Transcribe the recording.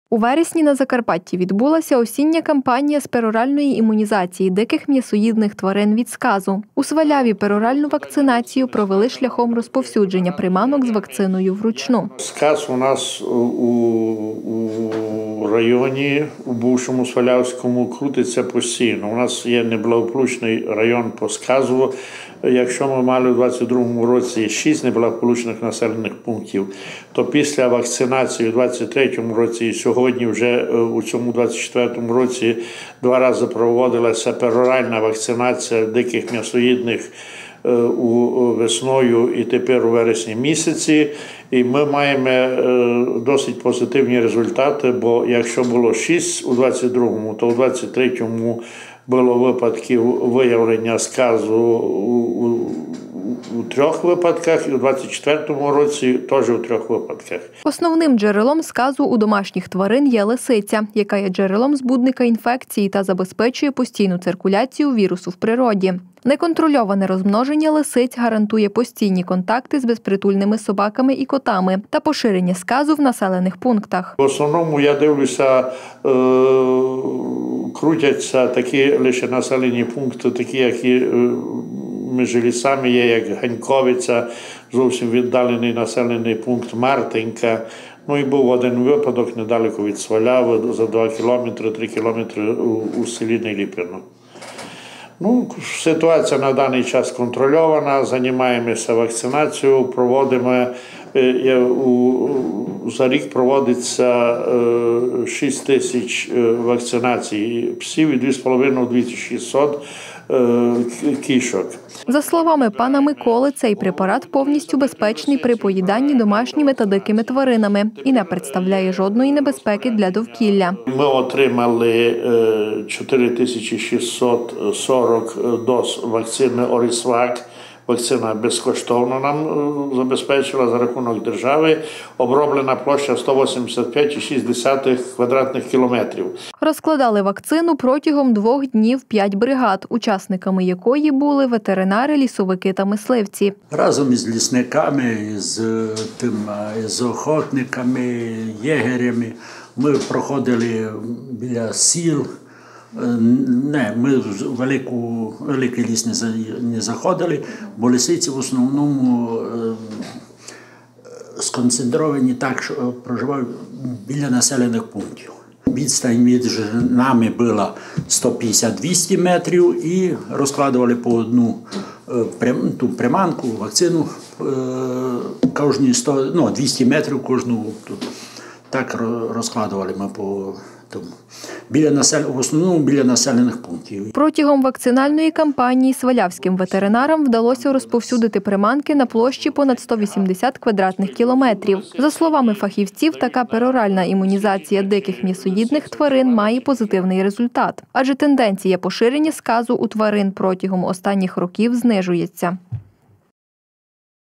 У вересні на Закарпатті відбулася осіння кампанія з пероральної імунізації диких м'ясоїдних тварин від сказу. У Сваляві пероральну вакцинацію провели шляхом розповсюдження приманок з вакциною вручну. Сказ у нас у районі, у бувшому Свалявському, крутиться постійно. У нас є неблагополучний район по сказу. Якщо ми мали у 2022 році 6 неблагополучних населених пунктів, то після вакцинації у 2023 році і сьогодні вже у цьому 2024 році 2 рази проводилася пероральна вакцинація диких м'ясоїдних весною і тепер у вересні місяці. І ми маємо досить позитивні результати, бо якщо було 6 у 2022, то у 2023 було випадків виявлення сказу у 3 випадках і у 2024 році теж у 3 випадках. Основним джерелом сказу у домашніх тварин є лисиця, яка є джерелом збудника інфекції та забезпечує постійну циркуляцію вірусу в природі. Неконтрольоване розмноження лисиць гарантує постійні контакти з безпритульними собаками і котами та поширення сказу в населених пунктах. В основному, я дивлюся, крутяться такі лише населені пункти, такі, які між лісами є, як Ганьковиця, зовсім віддалений населений пункт Мартинка. Ну і був один випадок недалеко від Сваляви, за 2 кілометри, 3 кілометри у селі Неліпино. Ситуація на даний час контрольована, займаємося вакцинацією, проводимо, за рік проводиться 6 тисяч вакцинацій псів і 2,5-2600 кішок. За словами пана Миколи, цей препарат повністю безпечний при поїданні домашніми та дикими тваринами і не представляє жодної небезпеки для довкілля. Ми отримали 4640 доз вакцини Орісвак. Вакцина безкоштовно нам забезпечила за рахунок держави. Оброблена площа 185,6 квадратних кілометрів. Розкладали вакцину протягом 2 днів 5 бригад, учасниками якої були ветеринари, лісовики та мисливці. Разом із лісниками, з охотниками, єгерями ми проходили біля сіл. Ми в великий ліс не заходили, бо лисиці в основному сконцентровані так, що проживають біля населених пунктів. Відстань між нами була 150-200 метрів і розкладували по одну ту приманку, вакцину, кожні 200 метрів кожну. Так розкладували ми по тому. В основному біля населених пунктів. Протягом вакцинальної кампанії свалявським ветеринарам вдалося розповсюдити приманки на площі понад 180 квадратних кілометрів. За словами фахівців, така пероральна імунізація диких м'ясоїдних тварин має позитивний результат, адже тенденція поширення сказу у тварин протягом останніх років знижується.